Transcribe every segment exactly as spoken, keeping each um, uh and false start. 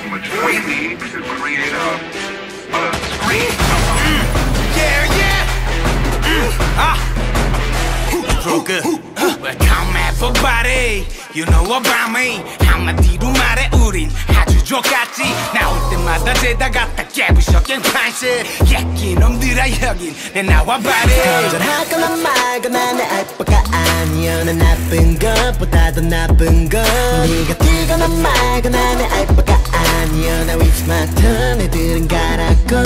as much. We need to create a, a screen. Mm, yeah, yeah. Mm, ah. Real good. Well, come everybody. You know about me. 한마디로 말해 우린 아주 좋겠지. 나올 때마다 죄다 갖다 깨부셔 깽판시. 예끼 놈들아 여긴 내 나와 party. 건전하거나 말거나 내 알바가 아니야. 난 나쁜 것보다 더 나쁜 것. 네가 뛰거나 말거나 내 알바가 아니야. Now it's my turn. 애들은 가라고.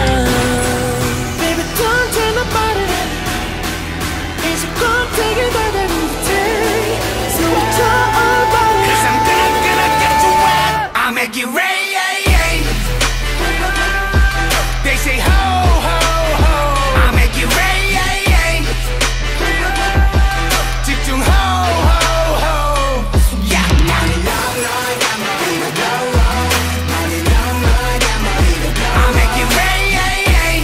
Baby don't tell nobody. 이제 꼭 되게 다 되는데. So we talk all about it. Cause I'm gonna, gonna get you wet. I'll make it rain. They say ho, ho, ho. I'll make it rain. 집중 ho, ho, ho. Yeah. I'll make it rain.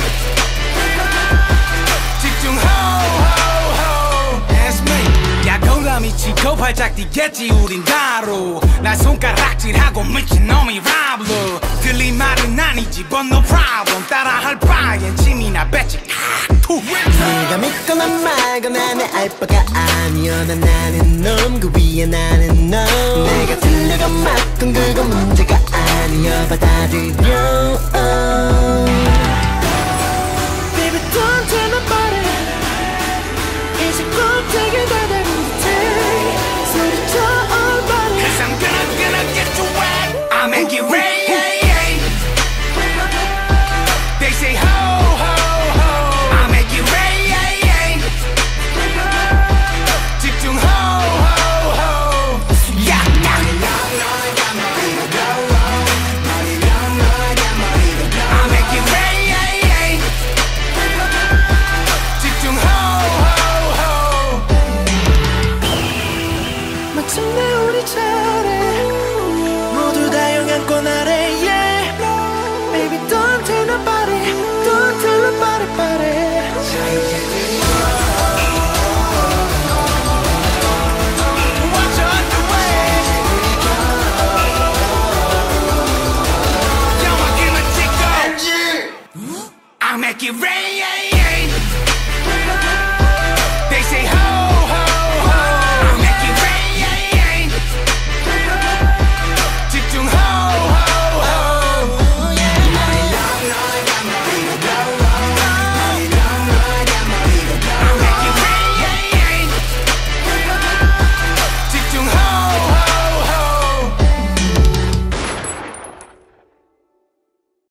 집중 ho, ho, ho. That's me. 야 공감이 치고 발작 뛰겠지 우린 가로. 날 손가락질하고 미친 놈이 랍로. 들린 말은 아니지 but no problem. 따라할 바엔 침이나 뱉지 칵투. 네가 믿거나 말거나 내 알바가 아니야. 난 나는 놈 그 위에 나는 너. 내가 틀려가 맞건 그건 문제가 아니야. 받아들여. Baby don't tell nobody. 이제 꼭 되게 다 되는 듯해. 소리쳐 all about it. Cause I'm gonna gonna get you wet. I'll make it rain. They say ho, ho, ho. I'll make it rain. 집중 ho, ho, ho. Yeah, yeah. I'll make it rain. 집중 ho, ho, ho. 마침내 우리 차례 모두 다 영향권 아래 yeah. Baby don't tell nobody. Don't tell nobody about it. Watch her underway. Yo, I give a tickle. I'll make it rain.